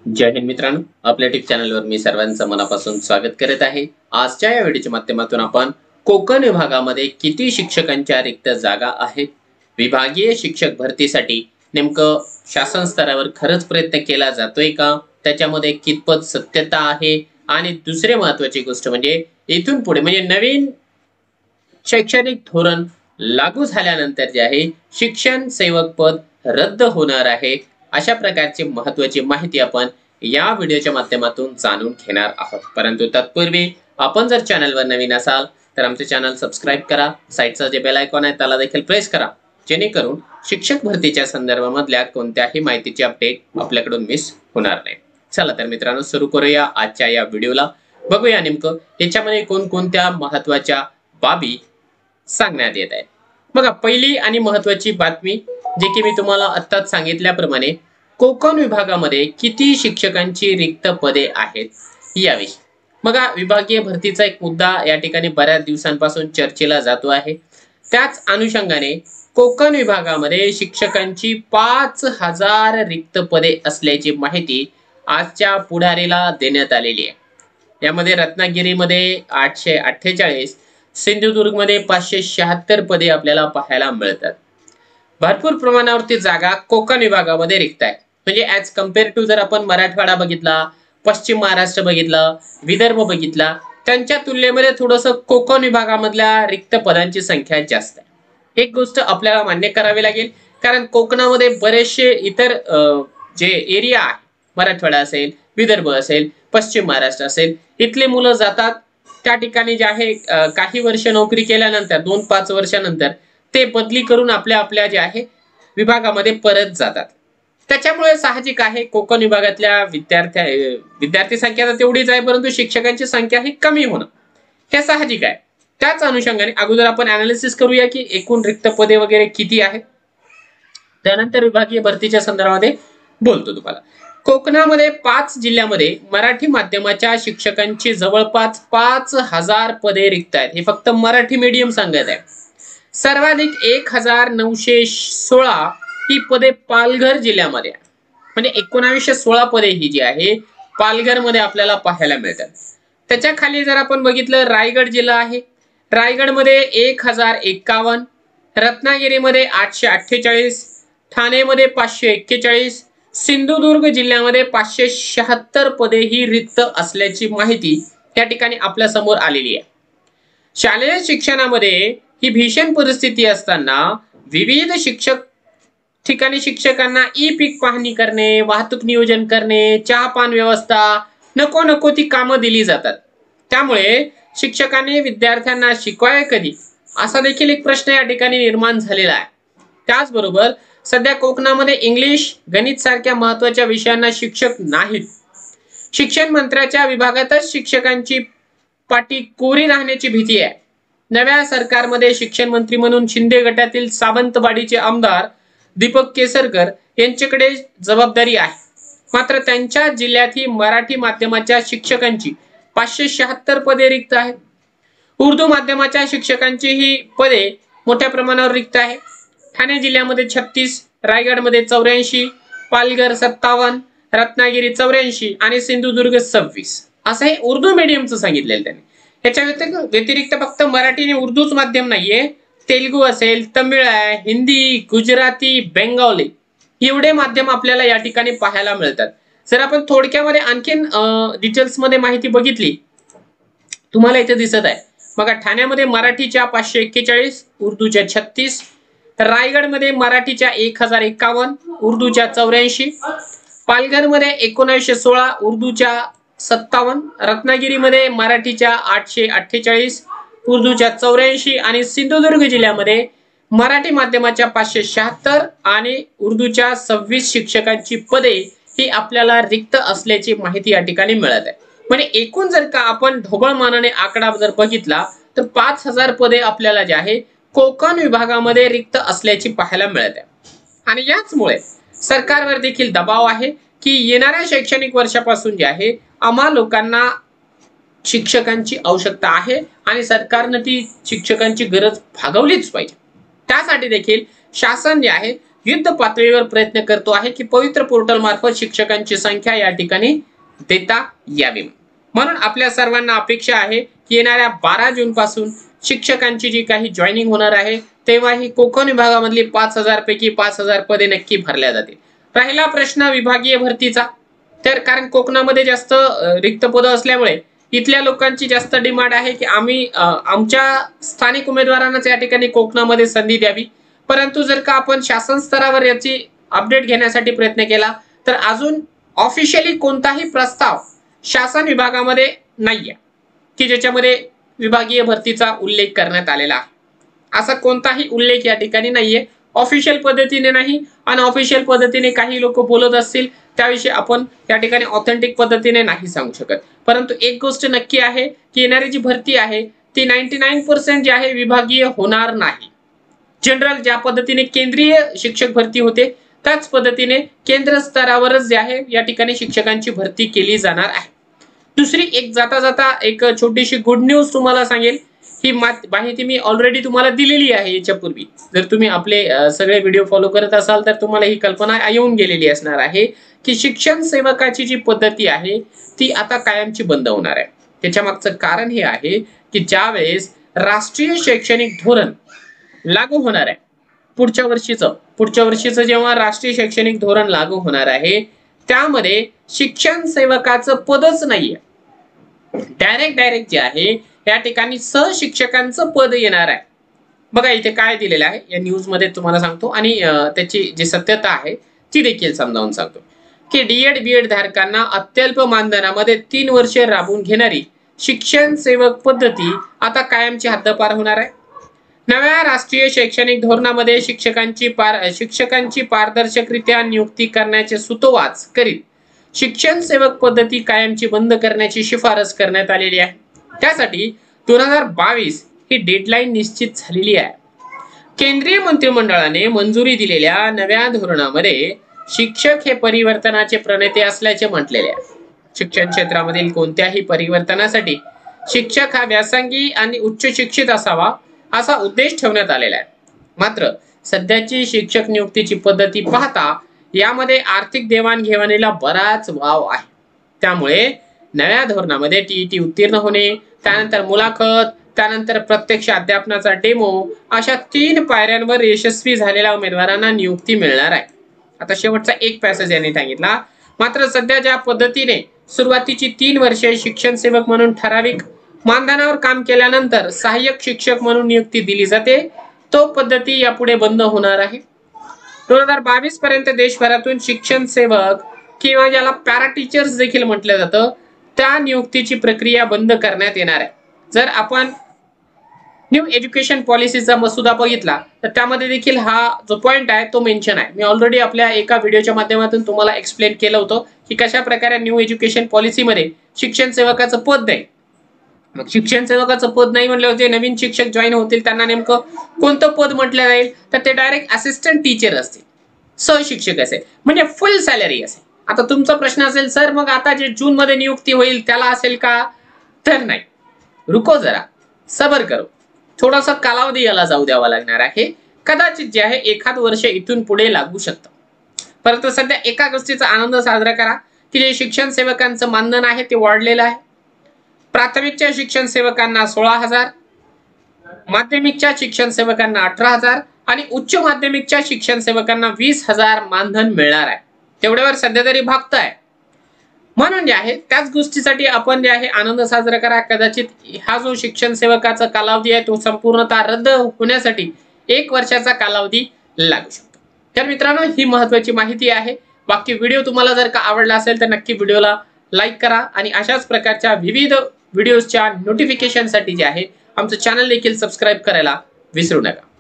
जय हिंद मित्रांनो, आपल्या यूट्यूब चॅनलवर मी सर्वांचं मनापासून स्वागत करत आहे। आजच्या या व्हिडिओच्या माध्यमातून आपण कोकण विभागामध्ये किती शिक्षकांच्या रिक्त जागा आहेत, विभागीय शिक्षक भरतीसाठी नेमकं शासन स्तरावर खरंच प्रयत्न केला जातोय का, त्याच्यामध्ये कितपत सत्यता आहे आणि दुसरी महत्त्वाची गोष्ट म्हणजे इथून पुढे म्हणजे नवीन शैक्षणिक धोरण लागू झाल्यानंतर जे आहे शिक्षण सेवक पद रद्द होणार आहे, अशा प्रकारची महत्त्वाची माहिती आपण या व्हिडिओच्या माध्यमातून जाणून घेणार आहोत। परंतु तत्पूर्वी आपण जर चॅनलवर नवीन असाल तर आमचे चॅनल सबस्क्राइब करा, साइडचा जे बेल आयकॉन आहे त्याला देखील प्रेस करा, जेणेकरून शिक्षक भरतीच्या संदर्भामधल्या कोणत्याही माहितीची अपडेट आपल्याकडून मिस होणार नाही। चला तर मित्रांनो, सुरू करूया आजच्या या व्हिडिओला। बघूया नेमकं याच्यामध्ये कोणकोणत्या महत्त्वाच्या बाबी सांगण्यात येत आहे। बघा, पहिली आणि महत्त्वाची बातमी जे की मी तुम्हाला आत्ताच सांगितल्याप्रमाणे कोकण विभागामध्ये किती शिक्षकांची रिक्त पदे आहेत याविषयी। बघा, विभागीय भरतीचा एक मुद्दा या ठिकाणी बऱ्याच दिवसांपासून चर्चेला जातो आहे। त्याच अनुषंगाने कोकण विभागामध्ये शिक्षकांची 5000 रिक्त पदे असल्याची माहिती आजच्या पुढारीला देण्यात आलेली आहे। यामध्ये रत्नागिरीमध्ये 848, सिंधुदुर्ग मध्ये 576 पदे आपल्याला पाहायला मिळतात। भरपूर प्रमाणावरती जागा कोकण विभागामध्ये रिक्त आहे। म्हणजे ऍज कम्पेअर टू जर आपण मराठवाडा बघितला, पश्चिम महाराष्ट्र बघितला, विदर्भ बघितला, त्यांच्या तुलनेमध्ये थोडंसं कोकण विभागामधल्या रिक्त पदांची संख्या जास्त आहे। एक गोष्ट आपल्याला मान्य करावी लागेल, कारण कोकणामध्ये बरेचसे इतर जे एरिया आहे, मराठवाडा असेल, विदर्भ असेल, पश्चिम महाराष्ट्र असेल, इथले मुलं जातात त्या ठिकाणी जे आहे काही वर्ष नोकरी केल्यानंतर 2-5 वर्षानंतर ते बदली करून आपल्या जे आहे विभागामध्ये परत जातात। त्याच्यामुळे साहजिक आहे कोकण विभागातल्या विद्यार्थी संख्या तर तेवढीच आहे, परंतु शिक्षकांची संख्या ही कमी होणं हे साहजिक आहे। त्याच अनुषंगाने अगोदर आपण अनालिसिस करूया की एकूण रिक्त पदे वगैरे किती आहेत, त्यानंतर विभागीय भरतीच्या संदर्भामध्ये बोलतो तुम्हाला। कोकणामध्ये 5 जिल्ह्यामध्ये मराठी माध्यमाच्या शिक्षकांची जवळपास 5000 पदे रिक्त आहेत। हे फक्त मराठी मीडियम सांगत आहे। सर्वाधिक 1916 ही पदे पालघर जिल्ह्यामध्ये आहे। म्हणजे 1916 पदे ही जी आहे पालघर मध्ये आपल्याला पाहायला मिळतात। त्याच्या खाली जर आपण बघितलं, रायगड जिल्हा आहे, रायगडमध्ये 1051, रत्नागिरीमध्ये 848, ठाणेमध्ये 541, सिंधुदुर्ग जिल्ह्यामध्ये 576 पदे ही रिक्त असल्याची माहिती त्या ठिकाणी आपल्या समोर आलेली आहे। शालेय शिक्षणामध्ये ही भीषण परिस्थिती असताना विविध ठिकाणी शिक्षकांना ई पीक पाहणी करणे, वाहतूक नियोजन करणे, चहा पान व्यवस्था, नको ती कामं दिली जातात। त्यामुळे शिक्षकांनी विद्यार्थ्यांना शिकवाय कधी असा देखील एक प्रश्न या ठिकाणी निर्माण झालेला आहे। त्याचबरोबर सध्या कोकणामध्ये इंग्लिश, गणित सारख्या महत्त्वाच्या विषयांना शिक्षक नाहीत। शिक्षण मंत्र्याच्या विभागातच शिक्षकांची पाटी कोरी राहण्याची भीती आहे। नव्या सरकारमध्ये शिक्षण मंत्री म्हणून शिंदे गटातील सावंतवाडीचे आमदार दीपक केसरकर यांच्याकडे जबाबदारी आहे। मात्र त्यांच्या जिल्ह्यातही मराठी माध्यमाच्या शिक्षकांची 576 पदे रिक्त आहेत। उर्दू माध्यमाच्या शिक्षकांची ही पदे मोठ्या प्रमाणावर रिक्त आहे। ठाणे जिल्ह्यामध्ये 36, रायगडमध्ये 84, पालघर 57, रत्नागिरी 84 आणि सिंधुदुर्ग 26 असं हे उर्दू मीडियमचं सांगितलेलं त्यांनी। याच्या व्यतिरिक्त फक्त मराठी आणि उर्दूच माध्यम नाहीये, तेलुगू असेल, तमिळ आहे, हिंदी, गुजराती, बेंगॉली एवढे माध्यम आपल्याला या ठिकाणी पाहायला मिळतात। जर आपण थोडक्यामध्ये आणखीन डिटेल्स मध्ये माहिती बघितली, तुम्हाला इथे दिसत आहे बघा, ठाण्यामध्ये मराठीच्या 541, उर्दूच्या 36, रायगडमध्ये मराठीच्या 1051, उर्दूच्या 84, पालघरमध्ये 1916, उर्दूच्या 57, रत्नागिरीमध्ये मराठीच्या 848, उर्दूच्या 84 आणि सिंधुदुर्ग जिल्ह्यामध्ये मराठी माध्यमाच्या 576 आणि उर्दूच्या 26 शिक्षकांची पदे ही आपल्याला रिक्त असल्याची माहिती या ठिकाणी मिळत आहे। म्हणजे एकूण जर का आपण ढोबळ मानाने आकडा जर बघितला तर 5000 पदे आपल्याला जे आहे कोकण विभागामध्ये रिक्त असल्याची पाहायला मिळत आहे। आणि याचमुळे सरकारवर देखील दबाव आहे की येणाऱ्या शैक्षणिक वर्षापासून जे आहे आम्हा लोकांना शिक्षकांची आवश्यकता आहे आणि सरकारने ती शिक्षकांची गरज भागवलीच पाहिजे। त्यासाठी देखील शासन जे आहे युद्ध पातळीवर प्रयत्न करतो आहे की पवित्र पोर्टल मार्फत शिक्षकांची संख्या या ठिकाणी देता यावी. म्हणून आपल्या सर्वांना अपेक्षा आहे की येणाऱ्या 12 जून पासून शिक्षकांची जी काही जॉईनिंग होणार आहे तेव्हा ही कोकण विभागामधली 5000 पैकी 5000 पदे नक्की भरल्या जातील. राहिला प्रश्न विभागीय भरतीचा, तर कारण कोकणामध्ये जास्त रिक्त पद असल्यामुळे इथल्या लोकांची जास्त डिमांड आहे की आम्ही आमच्या स्थानिक उमेदवारांनाच या ठिकाणी कोकणामध्ये संधी द्यावी. परंतु जर का आपण शासन स्तरावर याची अपडेट घेण्यासाठी प्रयत्न केला तर अजून ऑफिशियली कोणताही प्रस्ताव शासन विभागामध्ये नाहीये की ज्याच्यामध्ये विभागीय भरतीचा उल्लेख करण्यात आलेला आहे. असा कोणताही उल्लेख या ठिकाणी नाहीये, ऑफिशियल पद्धतीने नाही. अनऑफिशियल पद्धतीने काही लोक बोलत असतील त्याविषयी आपण या ठिकाणी ऑथेंटिक पद्धतीने नाही सांगू शकत. परंतु एक गोष्ट नक्की आहे की येणारी जी भरती आहे ती 99% जी आहे विभागीय होणार नाही. जनरल ज्या पद्धतीने केंद्रीय शिक्षक भरती होते त्याच पद्धतीने केंद्र स्तरावरच जे आहे या ठिकाणी शिक्षकांची भरती केली जाणार आहे. दुसरी एक जाता जाता एक छोटीशी गुड न्यूज तुम्हाला सांगेल. ही माहिती मी ऑलरेडी तुम्हाला दिलेली आहे याच्यापूर्वी. जर तुम्ही आपले सगळे व्हिडिओ फॉलो करत असाल तर तुम्हाला ही कल्पना येऊन गेलेली असणार आहे की शिक्षण सेवकाची जी पद्धती आहे ती आता कायमची बंद होणार आहे. त्याच्या मागचं कारण हे आहे की ज्यावेळेस राष्ट्रीय शैक्षणिक धोरण लागू होणार आहे पुढच्या वर्षीचं जेव्हा राष्ट्रीय शैक्षणिक धोरण लागू होणार आहे त्यामध्ये शिक्षण सेवकाचं पदच नाहीये. डायरेक्ट जे आहे या ठिकाणी सहशिक्षकांचं पद येणार आहे. बघा इथे काय दिलेलं आहे या न्यूज मध्ये तुम्हाला सांगतो आणि त्याची जी सत्यता आहे ती देखील समजावून सांगतो की डीएड बीएड धारकांना अत्यल्प मानधनामध्ये 3 वर्षे राबवून घेणारी शिक्षण सेवक पद्धती आता कायमची हद्दपार होणार आहे. नव्या राष्ट्रीय शैक्षणिक धोरणामध्ये शिक्षकांची पारदर्शकरित्या नियुक्ती करण्याचे सुतोवाच करीत शिक्षण सेवक पद्धती कायमची बंद करण्याची शिफारस करण्यात आलेली आहे. त्यासाठी 2022 ही डेडलाईन निश्चित झालेली आहे. केंद्रीय मंत्रिमंडळाने मंजुरी दिलेल्या नव्या धोरणामध्ये शिक्षक हे परिवर्तनाचे प्रणेते असल्याचे म्हटलेले आहे. शिक्षण क्षेत्रामधील कोणत्याही परिवर्तनासाठी शिक्षक हा व्यासंगी आणि उच्च शिक्षित असावा असा उद्देश ठेवण्यात आलेला आहे. मात्र सध्याची शिक्षक नियुक्तीची पद्धती पाहता यामध्ये आर्थिक देवाणघेवाणीला बराच वाव आहे. त्यामुळे नव्या धोरणामध्ये टीईटी उत्तीर्ण होणे, त्यानंतर मुलाखत, त्यानंतर प्रत्यक्ष अध्यापनाचा डेमो अशा 3 पायऱ्यांवर यशस्वी झालेल्या उमेदवारांना नियुक्ती मिळणार आहे. आता शेवटचा एक पॅसेज यांनी सांगितला. मात्र सध्या ज्या पद्धतीने सुरुवातीची 3 वर्षे शिक्षण सेवक म्हणून ठराविक मानधनावर काम केल्यानंतर सहाय्यक शिक्षक म्हणून नियुक्ती दिली जाते तो पद्धती यापुढे बंद होणार आहे. 2022 पर्यंत देशभरातून शिक्षण सेवक किंवा ज्याला पॅरा टीचर्स देखील म्हटलं जातं त्या नियुक्तीची प्रक्रिया बंद करण्यात येणार आहे. जर आपण न्यू एज्युकेशन पॉलिसीचा मसुदा बघितला तर त्यामध्ये देखील हा जो पॉइंट आहे तो मेन्शन आहे. मी ऑलरेडी आपल्या एका व्हिडिओच्या माध्यमातून तुम्हाला एक्सप्लेन केलं होतं की कशा प्रकारे न्यू एज्युकेशन पॉलिसीमध्ये शिक्षण सेवकाचं पद नाही. मग शिक्षण सेवकाचं पद नाही म्हणल्यावर जे नवीन शिक्षक जॉईन होतील त्यांना नेमकं कोणतं पद म्हटलं जाईल तर ते डायरेक्ट असिस्टंट टीचर असतील, सहशिक्षक असेल, म्हणजे फुल सॅलरी असेल. आता तुमचा प्रश्न असेल सर मग आता जे जून मध्ये नियुक्ती होईल त्याला असेल का? तर नाही, रुको जरा, सबर करो, थोडासा कालावधी याला जाऊ द्यावा लागणार आहे. कदाचित जे आहे 1 वर्ष इथून पुढे लागू शकतं. परंतु सध्या एका गोष्टीचा आनंद साजरा करा की जे शिक्षण सेवकांचं मानधन आहे ते वाढलेलं आहे. प्राथमिकच्या शिक्षण सेवकांना 16,000, माध्यमिकच्या शिक्षण सेवकांना 18,000 आणि उच्च माध्यमिकच्या शिक्षण सेवकांना 20,000 मानधन मिळणार आहे. तेवढ्यावर सध्या तरी भागतंय. म्हणून जे आहे त्याच गोष्टीसाठी आपण जे आहे आनंद साजरा करा. कदाचित हा जो शिक्षण सेवकाचा कालावधी आहे तो संपूर्णतः रद्द होण्यासाठी 1 वर्षाचा कालावधी लागू शकतो. तर मित्रांनो ही महत्त्वाची माहिती आहे. बाकी व्हिडिओ तुम्हाला जर का आवडला असेल तर नक्की व्हिडिओला लाईक करा आणि अशाच प्रकारच्या विविध व्हिडिओजच्या नोटिफिकेशनसाठी जे आहे आमचं चॅनल देखील सबस्क्राईब करायला विसरू नका.